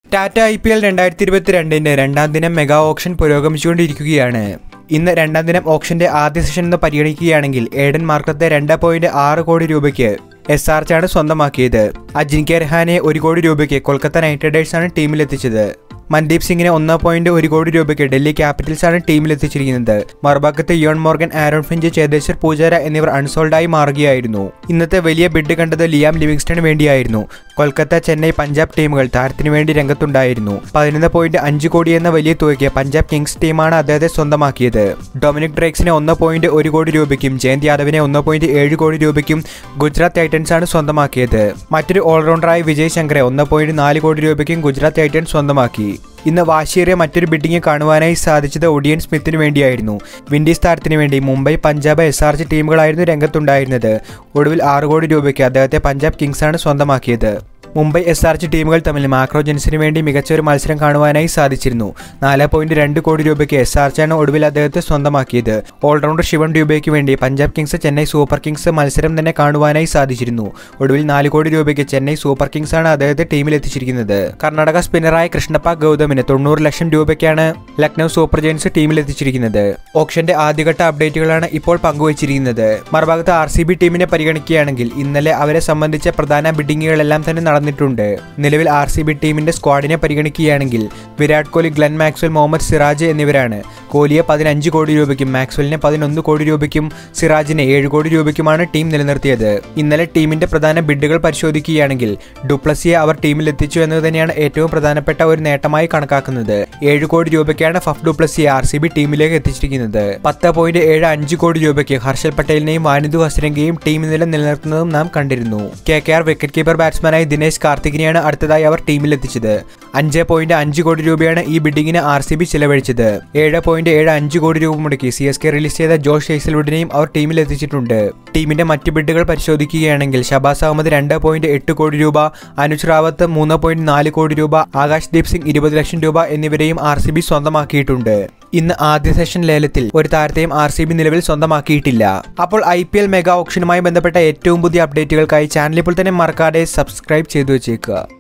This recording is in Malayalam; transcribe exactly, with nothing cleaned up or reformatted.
ടാറ്റ ഐ പി എൽ രണ്ടായിരത്തി ഇരുപത്തിരണ്ടിന്റെ രണ്ടാം ദിനം മെഗാ ഓപ്ഷൻ പുരോഗമിച്ചുകൊണ്ടിരിക്കുകയാണ്. ഇന്ന് രണ്ടാം ദിനം ഓപ്ഷന്റെ ആദ്യ സെഷൻ എന്ന് പരിഗണിക്കുകയാണെങ്കിൽ ഏഡൻ മാർക്കത്തെ രണ്ട് പോയിന്റ് ആറ് കോടി രൂപയ്ക്ക് എസ് ആർച്ചാണ് സ്വന്തമാക്കിയത്. അജിൻക്യ രഹാനെ ഒരു കോടി രൂപയ്ക്ക് കൊൽക്കത്ത നൈറ്റ് റൈഡേഴ്സാണ് ടീമിലെത്തിച്ചത്. മൻദീപ് സിംഗിനെ ഒന്ന് പോയിന്റ് ഒരു കോടി രൂപയ്ക്ക് ഡൽഹി ക്യാപിറ്റൽസാണ് ടീമിലെത്തിച്ചിരിക്കുന്നത്. മറുഭാഗത്ത് Eoin Morgan, Aaron Finch, Cheteshwar Pujara എന്നിവർ അൺസോൾഡായി മാറുകയായിരുന്നു. ഇന്നത്തെ വലിയ ബിഡ് കണ്ടത് ലിയാം ലിവിങ്സ്റ്റണിന് വേണ്ടിയായിരുന്നു. കൊൽക്കത്ത, ചെന്നൈ, പഞ്ചാബ് ടീമുകൾ താരത്തിനു വേണ്ടി രംഗത്തുണ്ടായിരുന്നു. പതിനൊന്ന് പോയിന്റ് അഞ്ച് കോടി എന്ന വലിയ തുകയ്ക്ക് പഞ്ചാബ് കിങ്സ് ടീമാണ് അദ്ദേഹത്തെ സ്വന്തമാക്കിയത്. ഡൊമിനിക് ഡ്രേക്സിനെ ഒന്ന് പോയിന്റ് ഒരു കോടി രൂപയ്ക്കും ജയന്ത് യാദവിനെ ഒന്ന് പോയിന്റ് ഏഴ് കോടി രൂപയ്ക്കും ഗുജറാത്ത് ടൈറ്റൻസാണ് സ്വന്തമാക്കിയത്. മറ്റൊരു ഓൾറൗണ്ടറായ വിജയ് ശങ്കറെ ഒന്ന് പോയിന്റ് നാല് കോടി രൂപയ്ക്കും ഗുജറാത്ത് ടൈറ്റൻസ് സ്വന്തമാക്കി. ഇന്ന് വാശിയേറിയ മറ്റൊരു ബിഡിംഗ് കാണുവാനായി സാധിച്ചത് ഒഡിയൻ സ്മിത്തിന് വേണ്ടിയായിരുന്നു. വിൻഡീസ് താരത്തിന് വേണ്ടി Mumbai, Punjab, S R G ടീമുകളായിരുന്നു രംഗത്തുണ്ടായിരുന്നത്. ഒടുവിൽ ആറ് കോടി രൂപയ്ക്ക് അദ്ദേഹത്തെ പഞ്ചാബ് കിങ്സാണ് സ്വന്തമാക്കിയത്. മുംബൈ, എസ് ആർ ജി ടീമുകൾ തമ്മിൽ മാക്രോ ജെൻസിന് വേണ്ടി മികച്ച ഒരു മത്സരം കാണുവാനായി സാധിച്ചിരുന്നു. നാല് പോയിന്റ് രണ്ട് കോടി രൂപയ്ക്ക് എസ് ആർ ജിയാണ് ഒടുവിൽ അദ്ദേഹത്തെ സ്വന്തമാക്കിയത്. ഓൾറൗണ്ടർ ശിവൻ ഡ്യൂബയ്ക്ക് വേണ്ടി Punjab kings, Chennai super kings മത്സരം തന്നെ കാണുവാനായി സാധിച്ചിരുന്നു. ഒടുവിൽ നാല് കോടി രൂപയ്ക്ക് ചെന്നൈ സൂപ്പർ കിങ്സാണ് അദ്ദേഹത്തെ ടീമിലെത്തിച്ചിരിക്കുന്നത്. കർണാടക സ്പിന്നറായ കൃഷ്ണപ്പ ഗൗതമിന് തൊണ്ണൂറ് ലക്ഷം രൂപയ്ക്കാണ് ലക്നൌ സൂപ്പർ ജയൻസ് ടീമിലെത്തിച്ചിരിക്കുന്നത്. ഓപ്ഷന്റെ ആദ്യഘട്ട അപ്ഡേറ്റുകളാണ് ഇപ്പോൾ പങ്കുവച്ചിരിക്കുന്നത്. മറുഭാഗത്ത് ആർ സി ബി ടീമിനെ പരിഗണിക്കുകയാണെങ്കിൽ ഇന്നലെ അവരെ സംബന്ധിച്ച പ്രധാന ബിഡിങ്ങുകളെല്ലാം തന്നെ നടന്നിട്ടുണ്ട്. നിലവിൽ ആർ സി ബി ടീമിന്റെ സ്ക്വാഡിനെ പരിഗണിക്കുകയാണെങ്കിൽ വിരാട് കോഹ്ലി, ഗ്ലെൻ മാക്സ്വൽ, മുഹമ്മദ് സിറാജ് എന്നിവരാണ്. കോഹ്ലിയെ പതിനഞ്ച് കോടി രൂപയ്ക്കും മാക്സ്വലിനെ പതിനൊന്ന് കോടി രൂപയ്ക്കും സിറാജിനെ ഏഴ് കോടി രൂപയ്ക്കുമാണ് ടീം നിലനിർത്തിയത്. ഇന്നലെ ടീമിന്റെ പ്രധാന ബിഡുകൾ പരിശോധിക്കുകയാണെങ്കിൽ ഡുപ്ലസിയെ അവർ ടീമിൽ എത്തിച്ചു എന്നത് തന്നെയാണ് ഏറ്റവും പ്രധാനപ്പെട്ട ഒരു നേട്ടമായി കണക്കാക്കുന്നത്. ഏഴ് കോടി രൂപയ്ക്കാണ് ഫഫ് ഡുപ്ലസിയെ ആർ സി ബി ടീമിലേക്ക് എത്തിച്ചിരിക്കുന്നത്. പത്ത് പോയിന്റ് ഏഴ് അഞ്ച് കോടി രൂപയ്ക്ക് ഹർഷൽ പട്ടേലിനെയും വാനിദു ഹസ്രംഗയെയും ടീം നില നിലനിർത്തുന്നതും നാം കണ്ടിരുന്നു. K K R wicket keeper ബാറ്റ്സ്മാനായി ദിനേശ് കാർത്തികിനെയാണ് അടുത്തതായി അവർ ടീമിലെത്തിച്ചത്. അഞ്ച് പോയിന്റ് അഞ്ച് കോടി രൂപയാണ് ഈ ബിഡിങ്ങിന് ആർ സി ബി ചെലവഴിച്ചത്. ഏഴ് പോയിന്റ് ഏഴ് അഞ്ച് കോടി രൂപ മുടക്കി സി എസ് കെ റിലീസ് ചെയ്ത ജോഷ് ഹേസൽവുഡിനെയും അവർ ടീമിലെത്തിച്ചിട്ടുണ്ട്. ടീമിന്റെ മറ്റ് ബിഡുകൾ പരിശോധിക്കുകയാണെങ്കിൽ ഷബാസ് അഹമ്മദ് രണ്ട് പോയിന്റ് എട്ട് കോടി രൂപ, അനുജ് റാവത്ത് മൂന്ന് പോയിന്റ് നാല് കോടി രൂപ, ആകാശ് ദീപ് സിംഗ് ഇരുപത് ലക്ഷം രൂപ എന്നിവരെയും ആർ സി ബി സ്വന്തമാക്കിയിട്ടുണ്ട്. ഇന്ന് ആദ്യ സെഷൻ ലേലത്തിൽ ഒരു താരത്തെയും ആർ സി ബി നിലവിൽ സ്വന്തമാക്കിയിട്ടില്ല. അപ്പോൾ ഐ പി എൽ മെഗാ ഓപ്ഷനുമായി ബന്ധപ്പെട്ട ഏറ്റവും പുതിയ അപ്ഡേറ്റുകൾക്കായി ചാനൽ ഇപ്പോൾ തന്നെ മറക്കാതെ സബ്സ്ക്രൈബ് ചെയ്തു വെച്ചേക്കുക.